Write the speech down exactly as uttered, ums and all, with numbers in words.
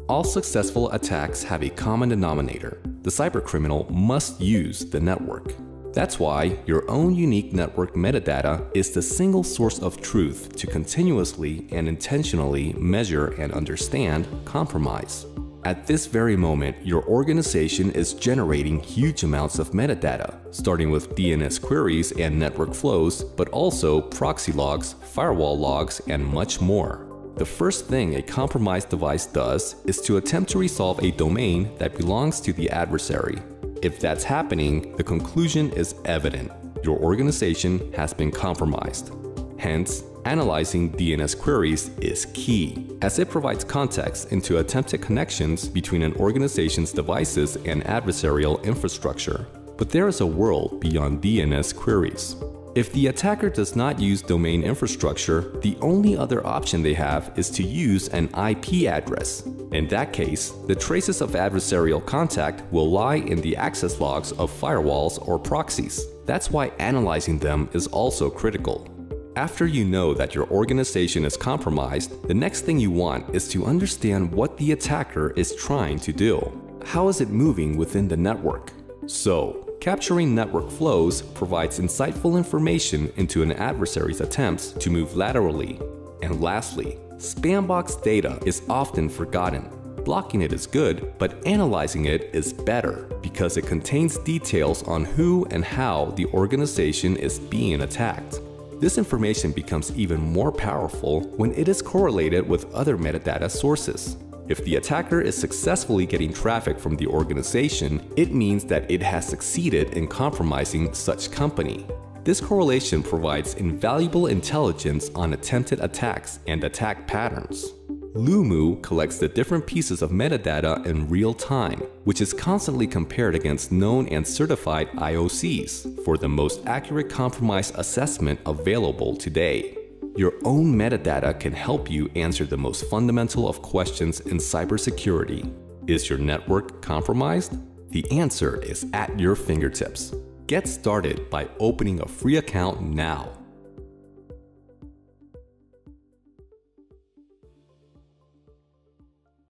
All successful attacks have a common denominator. The cybercriminal must use the network. That's why your own unique network metadata is the single source of truth to continuously and intentionally measure and understand compromise. At this very moment, your organization is generating huge amounts of metadata, starting with D N S queries and network flows, but also proxy logs, firewall logs, and much more. The first thing a compromised device does is to attempt to resolve a domain that belongs to the adversary. If that's happening, the conclusion is evident. Your organization has been compromised. Hence, analyzing D N S queries is key, as it provides context into attempted connections between an organization's devices and adversarial infrastructure. But there is a world beyond D N S queries. If the attacker does not use domain infrastructure, the only other option they have is to use an I P address. In that case, the traces of adversarial contact will lie in the access logs of firewalls or proxies. That's why analyzing them is also critical. After you know that your organization is compromised, the next thing you want is to understand what the attacker is trying to do. How is it moving within the network? So, capturing network flows provides insightful information into an adversary's attempts to move laterally. And lastly, Spambox data is often forgotten. Blocking it is good, but analyzing it is better because it contains details on who and how the organization is being attacked. This information becomes even more powerful when it is correlated with other metadata sources. If the attacker is successfully getting traffic from the organization, it means that it has succeeded in compromising such company. This correlation provides invaluable intelligence on attempted attacks and attack patterns. Lumu collects the different pieces of metadata in real time, which is constantly compared against known and certified I O Cs for the most accurate compromise assessment available today. Your own metadata can help you answer the most fundamental of questions in cybersecurity. Is your network compromised? The answer is at your fingertips. Get started by opening a free account now.